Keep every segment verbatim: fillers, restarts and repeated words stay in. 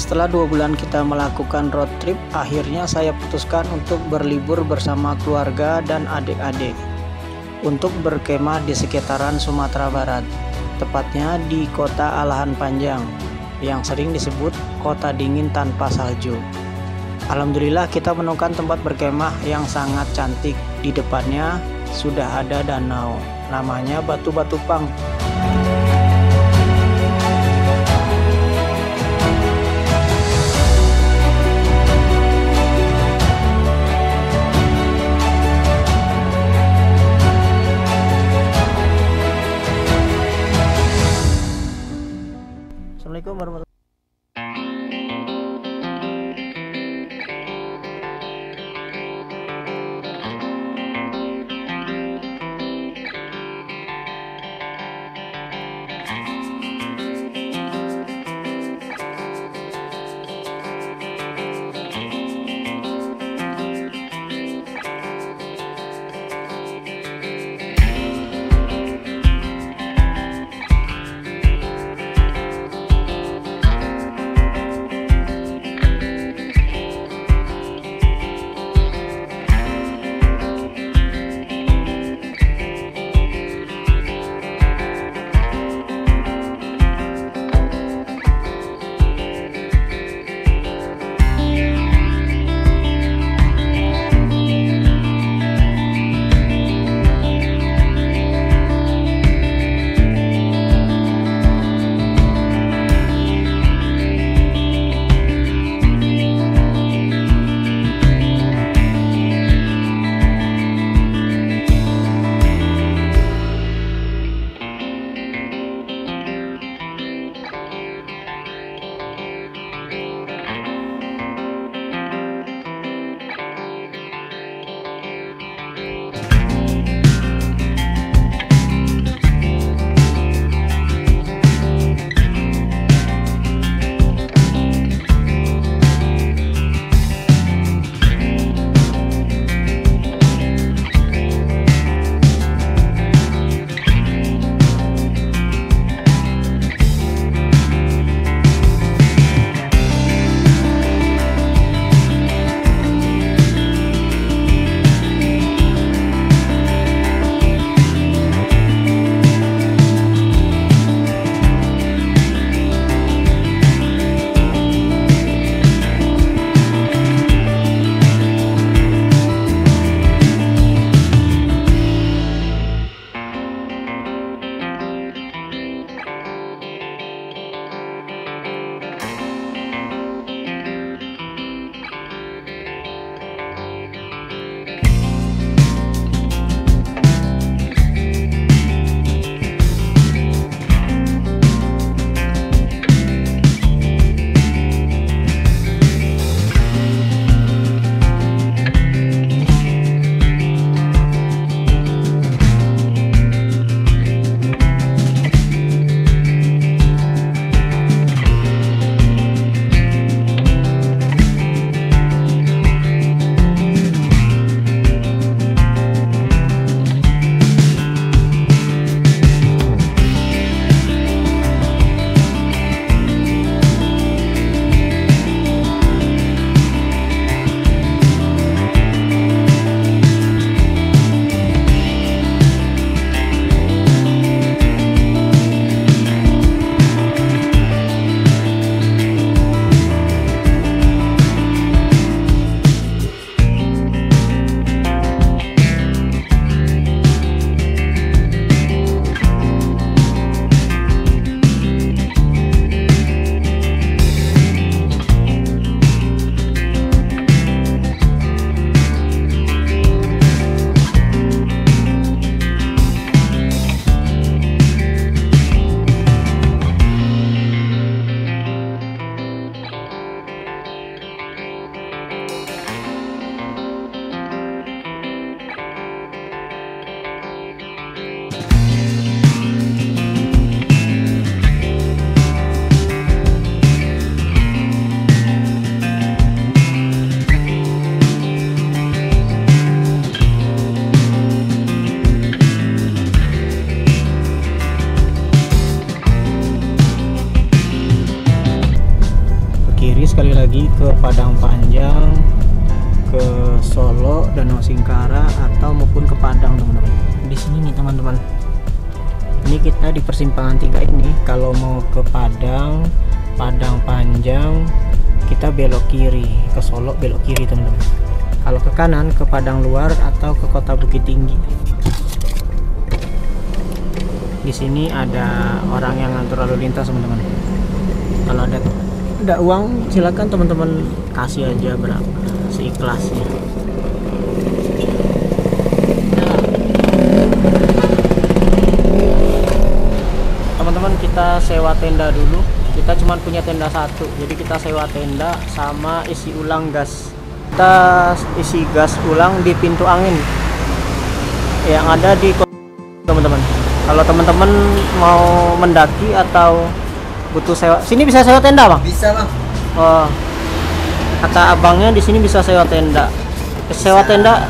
Setelah dua bulan kita melakukan road trip, akhirnya saya putuskan untuk berlibur bersama keluarga dan adik-adik untuk berkemah di sekitaran Sumatera Barat, tepatnya di kota Alahan Panjang yang sering disebut kota dingin tanpa salju. Alhamdulillah kita menemukan tempat berkemah yang sangat cantik. Di depannya sudah ada danau, namanya Batu Batupang. Assalamualaikum warahmatullahi wabarakatuh. sekali lagi ke Padang Panjang, ke Solo, Danau Singkara, atau maupun ke Padang teman-teman. Di sini nih teman-teman, ini kita di persimpangan tiga ini. Kalau mau ke Padang, Padang Panjang, kita belok kiri. Ke Solo belok kiri teman-teman. Kalau ke kanan ke Padang Luar atau ke Kota Bukit Tinggi. Di sini ada orang yang ngatur lalu lintas teman-teman. Kalau ada ada uang silakan teman-teman kasih aja berapa seikhlasnya. Teman-teman, kita sewa tenda dulu. Kita cuma punya tenda satu, jadi kita sewa tenda sama isi ulang gas. Kita isi gas ulang di pintu angin yang ada di teman-teman. Kalau teman-teman mau mendaki atau butuh sewa, sini bisa sewa tenda bang? Bisa bang. Oh, kata abangnya di sini bisa sewa tenda. Sewa Bisa tenda.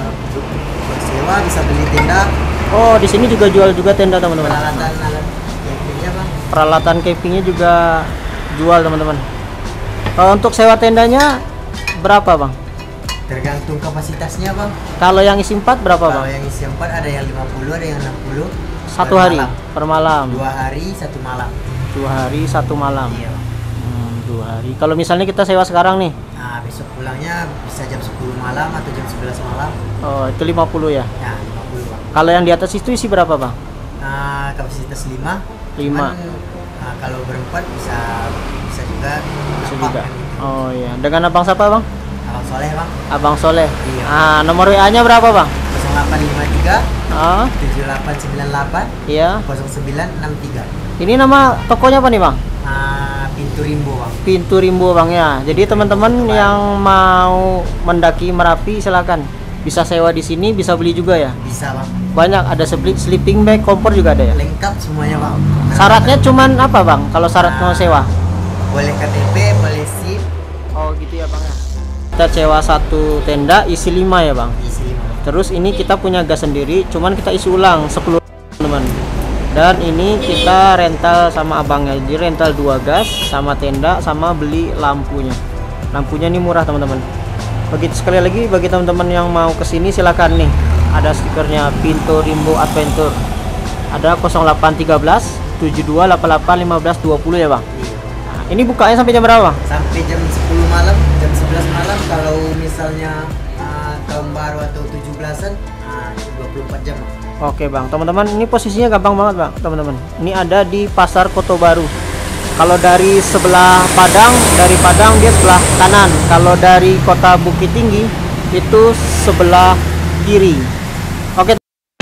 Sewa bisa beli tenda. Oh, di sini juga jual juga tenda teman-teman. Peralatan alat campingnya bang. Peralatan campingnya juga jual teman-teman. Kalau untuk sewa tendanya berapa bang? Tergantung kapasitasnya bang. Kalau yang isi empat berapa Kalau bang? yang isi empat ada yang lima puluh, ada yang enam puluh. Satu per hari malam. per malam. Dua hari satu malam. Dua hari satu malam. Iya bang. Hmm, dua hari. Kalau misalnya kita sewa sekarang nih, Nah besok pulangnya bisa jam sepuluh malam atau jam sebelas malam. oh itu lima puluh ya. Nah lima puluh bang. Kalau yang di atas itu isi berapa bang? Nah kapasitas lima. Lima. Nah, kalau berempat bisa bisa juga. Bisa juga. Nampak kan gitu. Oh iya. Dengan abang siapa bang? Abang Soleh bang. Abang Soleh. Iya. Ah, nomor W A-nya berapa bang? nol delapan lima tiga Ah, tujuh delapan sembilan delapan iya. nol sembilan enam tiga. Ini nama tokonya apa nih bang? Ah, Pintu Rimbo bang. Pintu Rimbo bang ya. Jadi teman-teman yang mau mendaki Merapi silakan. Bisa sewa di sini, bisa beli juga ya. Bisa bang. Banyak, ada split sleeping bag, kompor juga ada ya. Lengkap semuanya bang. Syaratnya cuman apa bang? Kalau syarat mau sewa? Boleh K T P, boleh SIM, Oh gitu ya bang ya. Kita sewa satu tenda isi lima ya bang. isi lima. Terus ini kita punya gas sendiri, cuman kita isi ulang sepuluh teman. Dan ini kita rental sama abangnya. Jadi rental dua gas sama tenda sama beli lampunya. Lampunya ini murah teman-teman. Begitu sekali lagi bagi teman-teman yang mau kesini silakan nih. Ada stikernya Pintu Rimbo Adventure. Ada nol delapan satu tiga tujuh dua delapan delapan lima dua nol ya bang. Iya. Nah, ini bukanya sampai jam berapa bang? Sampai jam sepuluh malam, jam sebelas malam. Kalau misalnya ah, tahun baru atau tujuh belasan, ah, dua puluh empat jam. Oke bang, teman-teman ini posisinya gampang banget bang, teman-teman. Ini ada di Pasar Koto Baru. Kalau dari sebelah Padang, dari Padang dia sebelah kanan. Kalau dari Kota Bukit Tinggi itu sebelah kiri. Oke.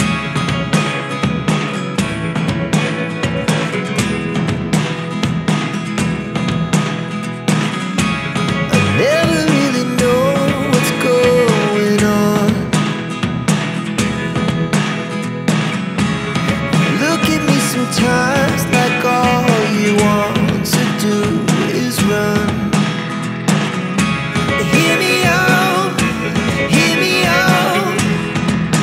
Never really know what's going on. Look at me sometimes like all you want to do is run. Hear me out, hear me out.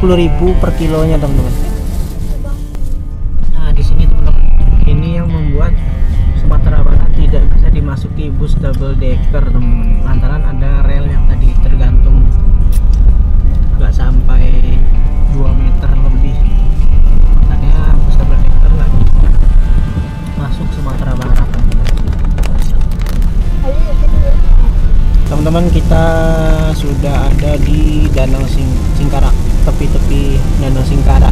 puluh ribu per kilonya teman-teman. Nah di sini teman-teman, ini yang membuat Sumatera Barat tidak bisa dimasuki bus double decker teman-teman, lantaran ada rel yang tadi tergantung nggak sampai dua meter lebih, makanya bus double decker nggak bisa masuk Sumatera Barat teman-teman. Kita sudah ada di Danau Sing Singkarak, tepi-tepi Danau Singkarak.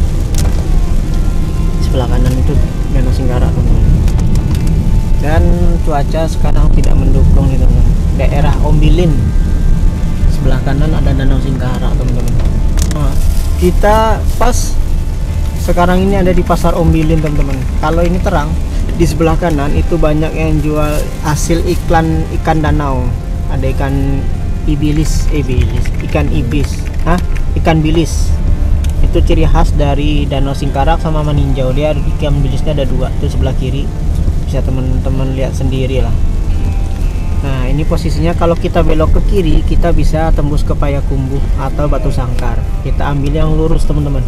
Sebelah kanan itu Danau Singkarak teman-teman. Dan cuaca sekarang tidak mendukung nih teman-teman. Daerah Ombilin, sebelah kanan ada Danau Singkarak teman-teman. Nah, kita pas sekarang ini ada di pasar Ombilin teman-teman. Kalau ini terang, di sebelah kanan itu banyak yang jual hasil iklan ikan danau. Ada ikan ibilis, eh, ibilis, ikan ibis, Hah? ikan bilis. Itu ciri khas dari Danau Singkarak sama Meninjau. Dia ikan bilisnya ada dua, itu sebelah kiri. Bisa teman-teman lihat sendiri lah. Nah ini posisinya kalau kita belok ke kiri, kita bisa tembus ke Payakumbuh atau Batu Sangkar. Kita ambil yang lurus teman-teman.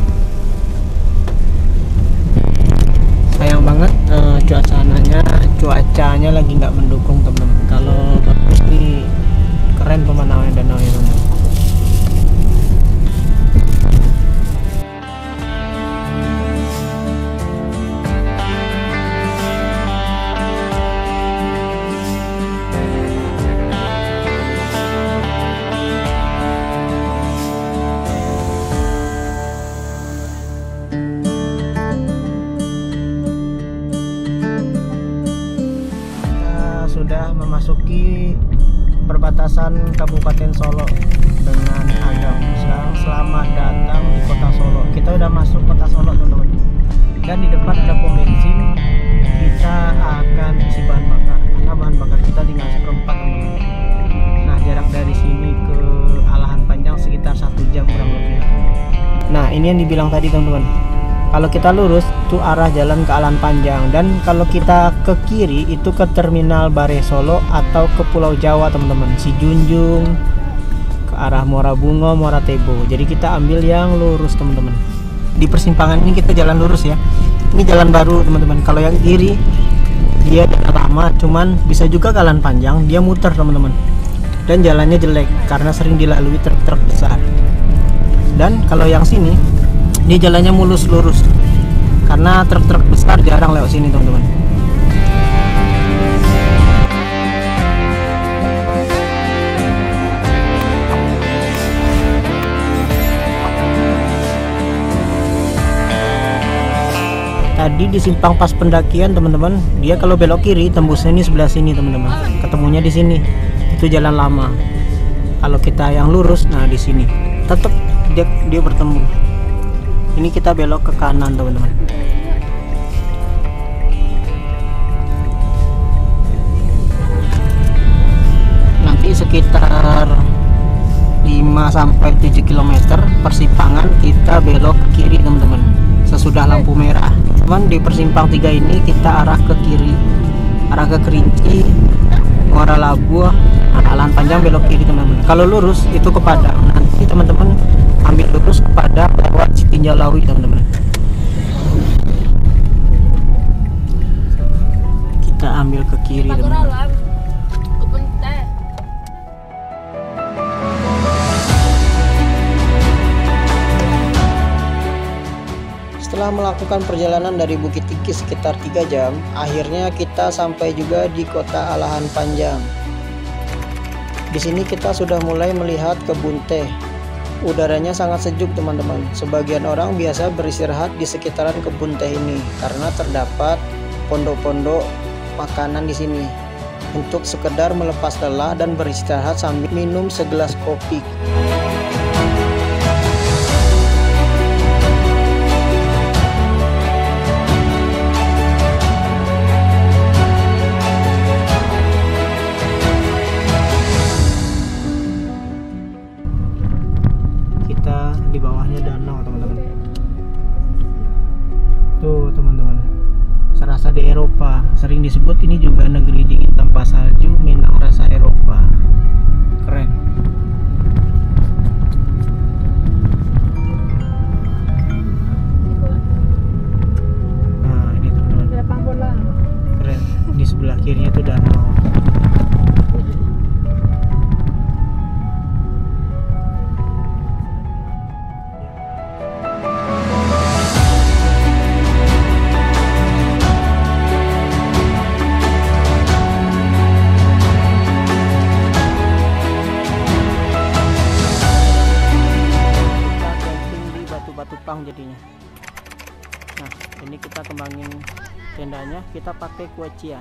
Sayang banget uh, cuacanya cuacanya lagi nggak mendukung teman-teman. Kalau bagus nih, keren pemandangan danau ini teman-teman. Sudah memasuki perbatasan Kabupaten Solo dengan Agam. Sekarang selamat datang di kota Solo. Kita udah masuk kota Solo teman-teman. Dan di depan ada pom bensin. Kita akan isi bahan bakar. Karena bahan bakar kita tinggal seperempat teman-teman. Nah jarak dari sini ke Alahan Panjang sekitar satu jam kurang lebih. Nah ini yang dibilang tadi teman-teman. Kalau kita lurus itu arah jalan ke Alahan Panjang, dan kalau kita ke kiri itu ke Terminal Bare Solo atau ke Pulau Jawa teman-teman, Sijunjung, ke arah Muara Bungo, Muara Tebo. Jadi kita ambil yang lurus teman-teman. Di persimpangan ini kita jalan lurus ya. Ini jalan baru teman-teman. Kalau yang kiri dia jalan lama, cuman bisa juga ke Alahan Panjang, dia muter teman-teman. Dan jalannya jelek karena sering dilalui truk-truk besar. Dan kalau yang sini dia jalannya mulus lurus karena truk-truk besar jarang lewat sini teman-teman. Tadi di simpang pas pendakian teman-teman, dia kalau belok kiri tembusnya ini sebelah sini teman-teman, ketemunya di sini. Itu jalan lama. Kalau kita yang lurus, nah di sini tetap dia dia bertemu. Ini kita belok ke kanan teman-teman. Nanti sekitar lima sampai tujuh kilometer persimpangan kita belok ke kiri teman-teman. Sesudah lampu merah. Cuman di persimpang tiga ini kita arah ke kiri. Arah ke Kerinci, Muara Labuh, Alahan Panjang belok kiri teman-teman. Kalau lurus itu ke Padang. Nanti teman-teman ambil lurus ke Padang lewat Citinjau Lawi teman-teman. Kita ambil ke kiri teman-teman. Setelah melakukan perjalanan dari Bukit Tinggi sekitar tiga jam, akhirnya kita sampai juga di kota Alahan Panjang. Di sini kita sudah mulai melihat kebun teh. Udaranya sangat sejuk teman-teman. Sebagian orang biasa beristirahat di sekitaran kebun teh ini karena terdapat pondok-pondok makanan di sini untuk sekedar melepas lelah dan beristirahat sambil minum segelas kopi. Di bawahnya danau teman-teman. Tuh teman-teman, serasa di Eropa. Sering disebut ini juga negeri dingin tanpa salju, Minang rasa Eropa. Keren. kirinya itu danau. Batu Pang jadinya. Nah, ini kita kembangin tendanya, kita pakai kuecia.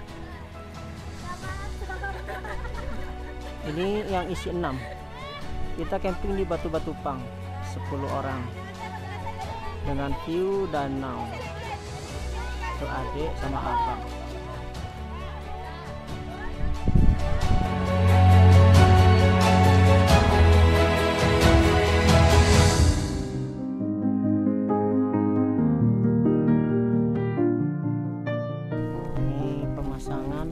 Ini yang isi enam. Kita camping di Batu-Batu Pang, sepuluh orang. Dengan view danau. Tuh adik sama abang. Pemasangan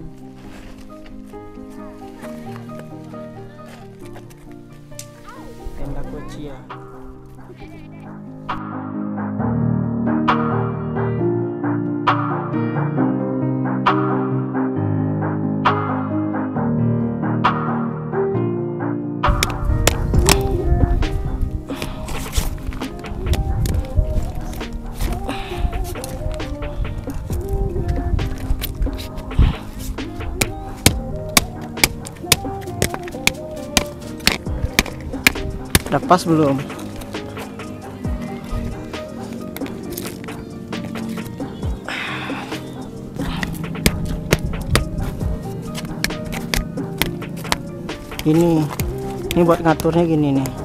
tenda kuecia. Udah pas belum? Ini, ini buat ngaturnya gini nih.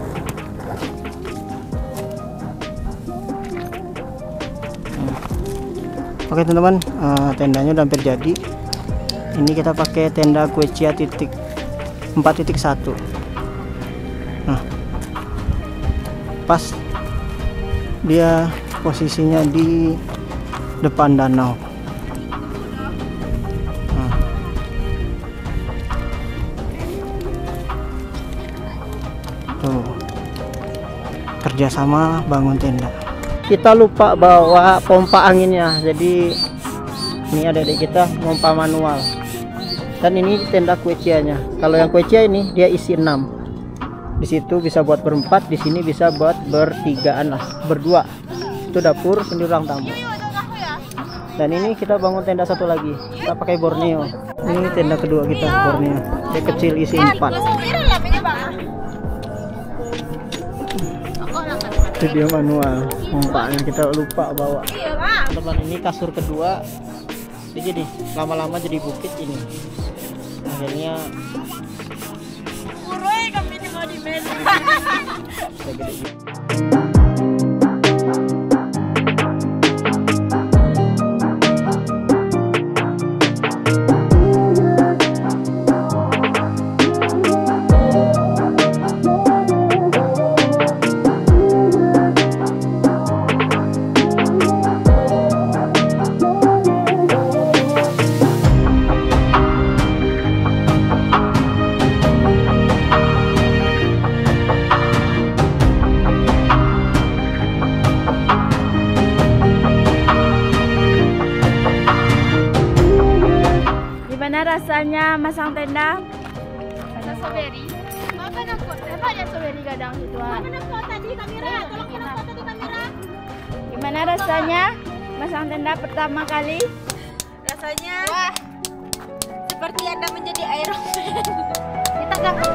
Oke teman-teman, uh, tendanya udah hampir jadi. Ini kita pakai tenda kuecia titik empat titik satu. Nah, pas dia posisinya di depan danau. Nah. Tuh, kerjasama bangun tenda. Kita lupa bawa pompa anginnya, jadi ini adik-adik kita pompa manual. Dan ini tenda kuecianya. Kalau yang kuecia ini dia isi enam. Di situ bisa buat berempat, di sini bisa buat bertigaan lah, berdua. Itu dapur, ini ruang tamu. Dan ini kita bangun tenda satu lagi, kita pakai Borneo. Ini tenda kedua kita, Borneo. Dia kecil, isi empat. Itu dia manual, pompanya kita lupa bawa. Teman, ini kasur kedua. Jadi lama-lama jadi bukit ini. Akhirnya gede gitu. Gimana rasanya masang tenda? Ada strawberry. Apa nak foto? Apa ada strawberry gadang itu? Mana foto di kamera? Tolong kita foto di kamera. Gimana rasanya masang tenda pertama kali? Rasanya wah, seperti Anda menjadi Iron Man. Kita gak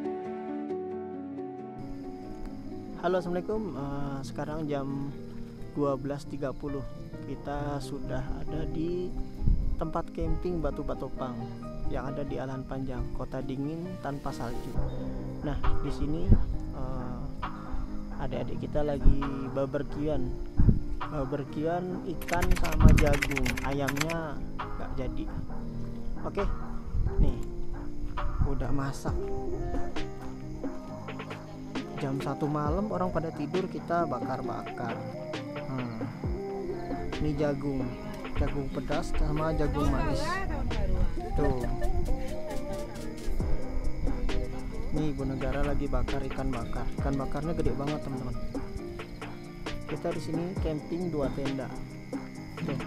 Halo, assalamualaikum. Uh, sekarang jam dua belas tiga puluh kita sudah ada di tempat camping Batu Batopang yang ada di Alan Panjang, kota dingin tanpa salju. Nah, di sini uh, adik-adik kita lagi barbekyuan, barbekyuan ikan sama jagung. Ayamnya nggak jadi. Oke, nih udah masak. Jam satu malam orang pada tidur, kita bakar-bakar. Hmm. Ini jagung, jagung pedas sama jagung manis. Tuh. Nih Ibu Negara lagi bakar ikan bakar. Ikan bakarnya gede banget teman-teman. Kita di sini camping dua tenda. Tuh.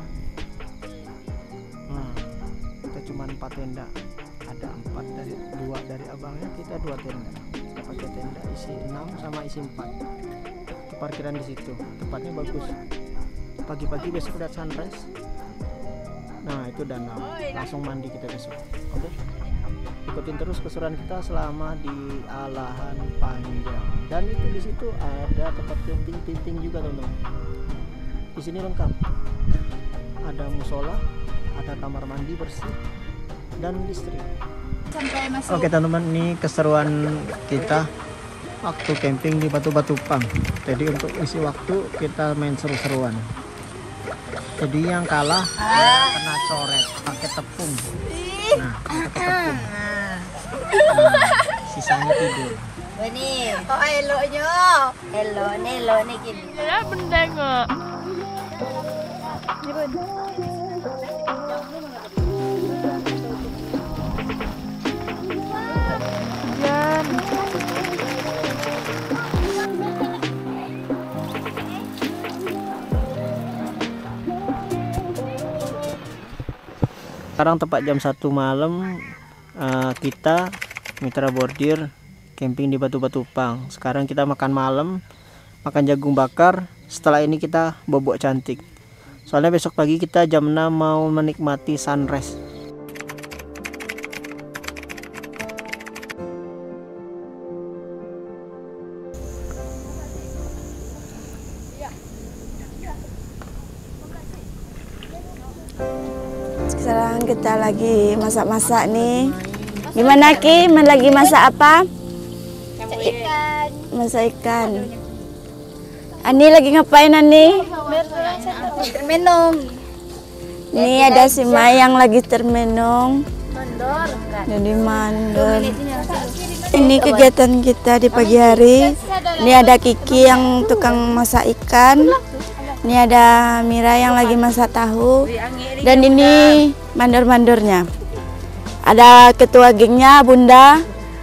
Hmm. Kita cuma empat tenda. Ada empat dari dua dari abangnya, kita dua tenda. Kita pakai tenda isi enam sama isi empat. Parkiran di situ. Tempatnya bagus. Pagi-pagi besok lihat sunrise. Nah, itu danau. Langsung mandi kita besok. Oke. Okay? Ikutin terus keseruan kita selama di Alan Panjang. Dan itu di situ ada tempat camping-camping juga, teman-teman. Di sini lengkap. Ada musola, ada kamar mandi bersih, dan listrik. Oke, teman-teman, ini keseruan kita waktu camping di Batu Batopang. Jadi untuk isi waktu kita main seru-seruan. Jadi yang kalah kena coret pakai tepung. Nah, pakai tepung. Nah, sisanya tidur. Ini, oh eloknya, elok nih, elok nih gini. Ya benda kok. Sekarang tepat jam satu malam, uh, kita Mitra Bordir camping di Batu Batopang. Sekarang kita makan malam, makan jagung bakar. Setelah ini kita bobok cantik. Soalnya besok pagi kita jam enam mau menikmati sunrise. Sekarang kita lagi masak-masak nih. Gimana Ki? Lagi masak apa? Ikan. Masak ikan. Ani lagi ngapain Ani? Termenung. Ini ada si Mayang lagi termenung. Mandor. Jadi mandor. Ini kegiatan kita di pagi hari. Ini ada Kiki yang tukang masak ikan. Ini ada Mira yang lagi masak tahu. Dan ini mandor-mandornya. Ada ketua gengnya Bunda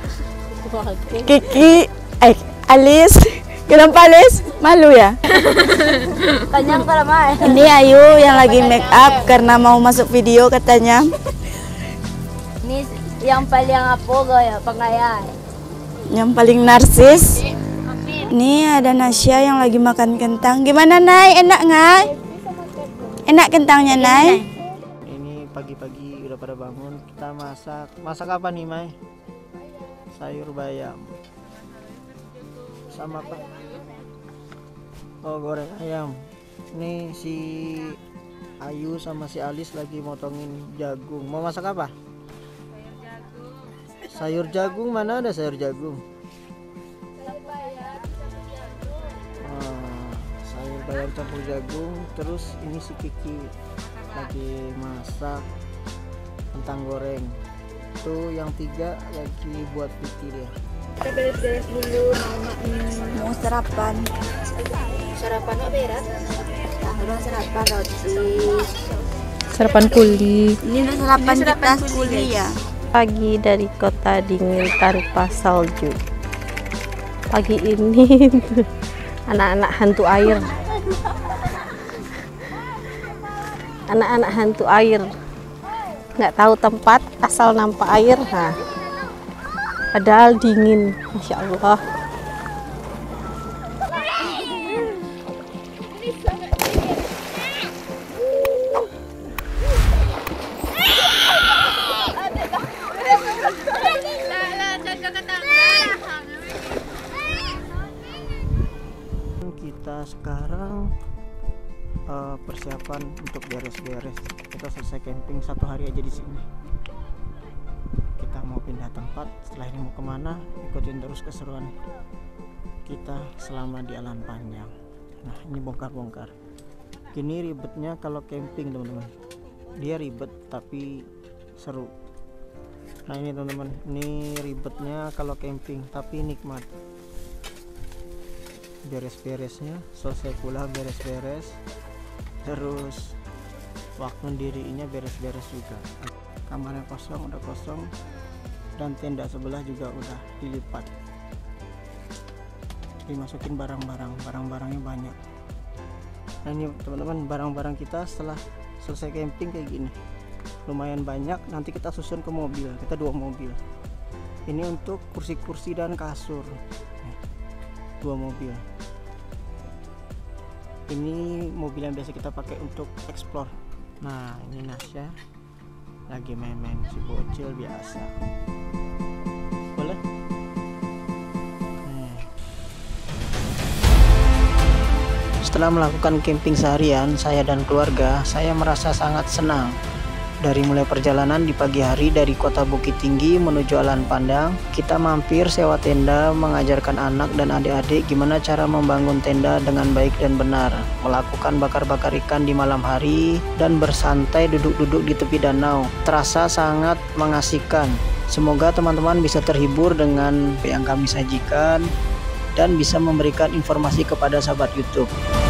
Kiki, eh Alis. Kenapa Alis? Malu ya? Tanyang para Ini Ayu yang lagi make up karena mau masuk video katanya. Ini yang paling apa gaya pengayaan. Yang paling narsis. Ini ada Nasya yang lagi makan kentang. Gimana Nay? Enak nggak? Enak kentangnya Nay? Ini pagi-pagi udah pada bangun, kita masak. Masak apa nih Mai? Sayur bayam. Sama apa? Oh, goreng ayam. Ini si Ayu sama si Alis lagi motongin jagung. Mau masak apa? Sayur jagung. Mana ada sayur jagung? Oh, sayur bayam campur jagung. Terus ini si Kiki lagi masak kentang goreng. Tuh yang tiga lagi buat piti dia. Kita beres-beres dulu mau Mau sarapan. sarapan apa berat? Udah sarapan roti. Sarapan kuli. Ini udah sarapan kita kuli ya. Pagi dari kota dingin tanpa salju. Pagi ini anak-anak hantu air. Anak-anak hantu air. Nggak tahu tempat, asal nampak air. Nah, padahal dingin, Masya Allah. Kita sekarang uh, persiapan untuk beres-beres. Kita selesai camping satu hari aja di sini. Kita mau pindah tempat. Setelah ini mau kemana? Ikutin terus keseruan kita selama di Alan Panjang. Nah, ini bongkar-bongkar. Gini ribetnya kalau camping, teman-teman. Dia ribet tapi seru. Nah ini teman-teman, ini ribetnya kalau camping tapi nikmat. Beres-beresnya, selesai pula beres-beres, terus waktu dirinya beres-beres juga. Kamarnya kosong, udah kosong, dan tenda sebelah juga udah dilipat. Dimasukin barang-barang, barang-barangnya banyak. Nah ini teman-teman, barang-barang kita setelah selesai camping kayak gini. Lumayan banyak, nanti kita susun ke mobil. Kita dua mobil. Ini untuk kursi-kursi dan kasur. Dua mobil. Ini mobil yang biasa kita pakai untuk explore. Nah, ini Nasya lagi main-main si bocil biasa. Boleh? Nih. Setelah melakukan camping seharian, saya dan keluarga, saya merasa sangat senang. Dari mulai perjalanan di pagi hari dari kota Bukit Tinggi menuju Alan Panjang, kita mampir sewa tenda, mengajarkan anak dan adik-adik gimana cara membangun tenda dengan baik dan benar, melakukan bakar-bakar ikan di malam hari, dan bersantai duduk-duduk di tepi danau. Terasa sangat mengasihkan. Semoga teman-teman bisa terhibur dengan yang kami sajikan dan bisa memberikan informasi kepada sahabat YouTube.